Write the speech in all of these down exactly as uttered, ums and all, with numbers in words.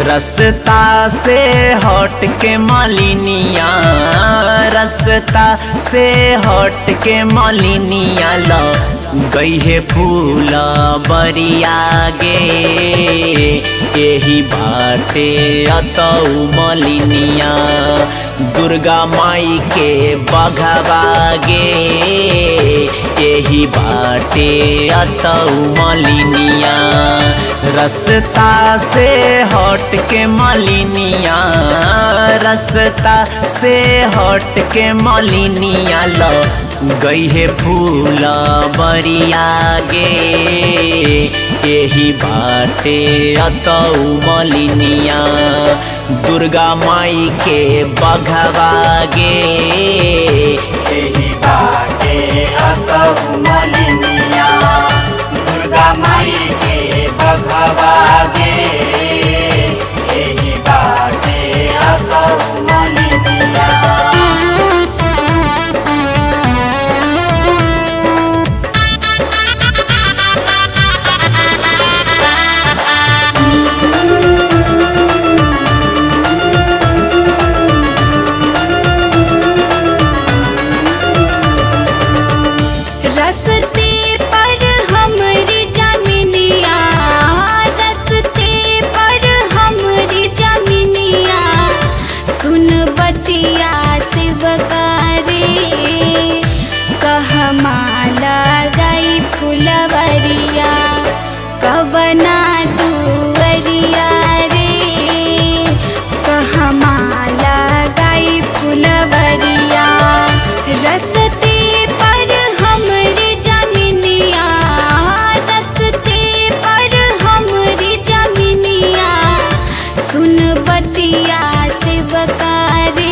रस्ता से हट के मालिनिया, रस्ता से हट के मालिनिया ला गई है फूल बरिया गे। यही बाटे अतऊ मालिनिया दुर्गा माई के बघवा गे। यही बाटे अतऊ मालिनिया रस्ता से हट के मालिनिया, रस्ता से हट के मालिनिया ला गई है फूल बरिया गे। यही बाटे अतऊ मालिनिया दुर्गा माई के बघवा गे। यही बाटे अतऊ मालिनिया दुर्गा माई के बघवा गे। यही बाटे अतऊ मालिनिया। माला गई फुलवरिया कवना दुवरिया रे। कहाँ माला गई फुलवरिया रस्ते पर हमरे जमीनिया, रस्ते पर हमरे जमीनिया सुन बतिया से बकारे।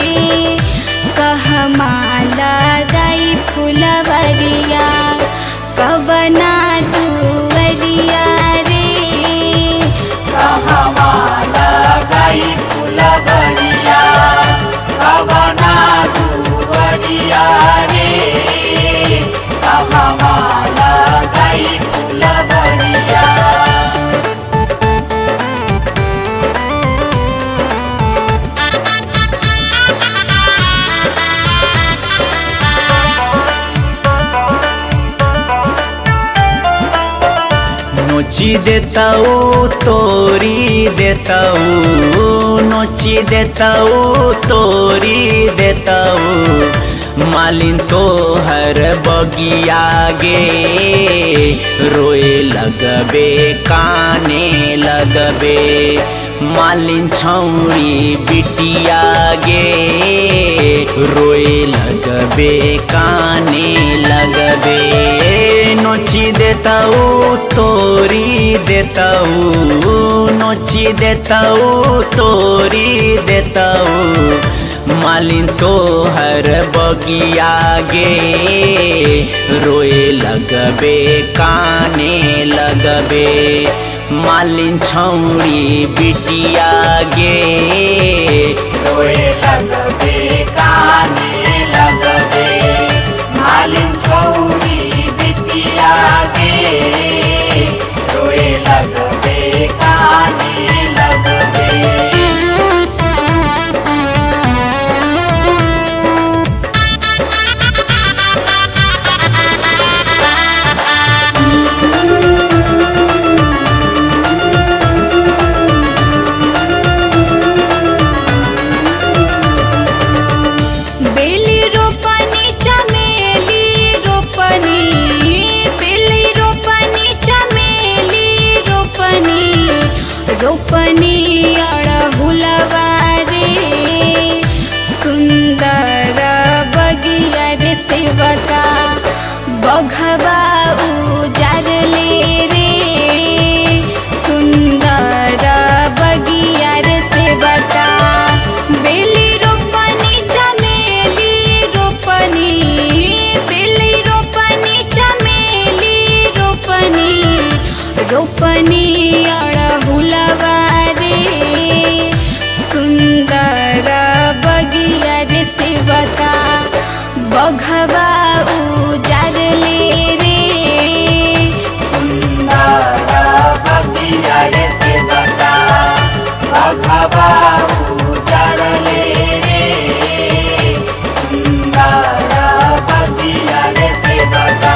कहाँ माला गई फुलवरिया कवना दुवरिया रे। कहाँ माला गई फुलवरिया कवना दुवरिया रे। कहाँ माला गई फुलवरिया। नोची देताऊ तोरी देताऊ, नोची देताऊ तोरी देताऊ मालिन तो हर बगिया गे। रोए लगबे काने लगबे मालिन छौरी बिटिया गे। रोए लगबे काने लगबे नोची देताऊ तोरी देताऊ, नोची देताऊ तोरी देताऊ मालिन तो हर बगिया गे। रोए लगबे काने लगबे मालिन छौरी बिटिया गे। रोए लगबे काने लगबे मालिन छौरी बिटिया गे। रोए लगबे काने लगबे। रोपनी अड़हुलवा रे सुंदर बगिया रे सेवका बघवा उजार ले रे। सुंदर बगिया रे सेवका बेली रोपनी चमेली रोपनी, बेली रोपनी चमेली रोपनी, रोपनी अड़हुलवा रे सुंदर बगिया रे सेवका बघवा उजार ले रे। सुंदर बगिया रे सेवका बाबा उजरले रे सुंदर बगिया रे सेवका।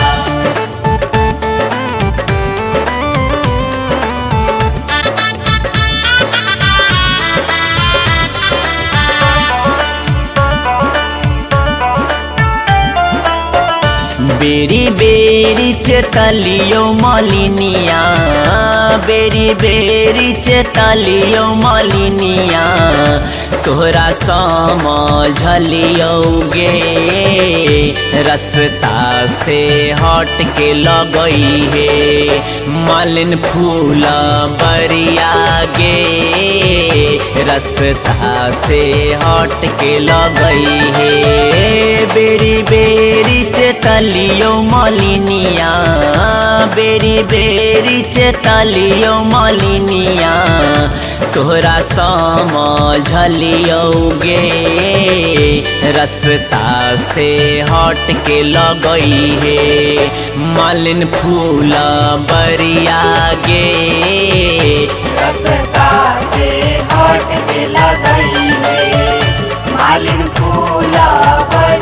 बेरी बेरी चेतलियो मालिनिया, बेरी बेरी चेतलियो मालिनिया, तोहरा समझलियो गे रास्ता से हट के लगई है मालिन फूल बरिया गे रास्ता से हट के लगई है। बेरी बेरी चेतलियो मालिनिया, बेरी बेरी चेतलियो मालिनिया, तोहरा समझलियो गे रास्ता से हट के लगई है मालिन फूल बरिया गे रास्ता से हट के लगई है मालिन फूल बरिया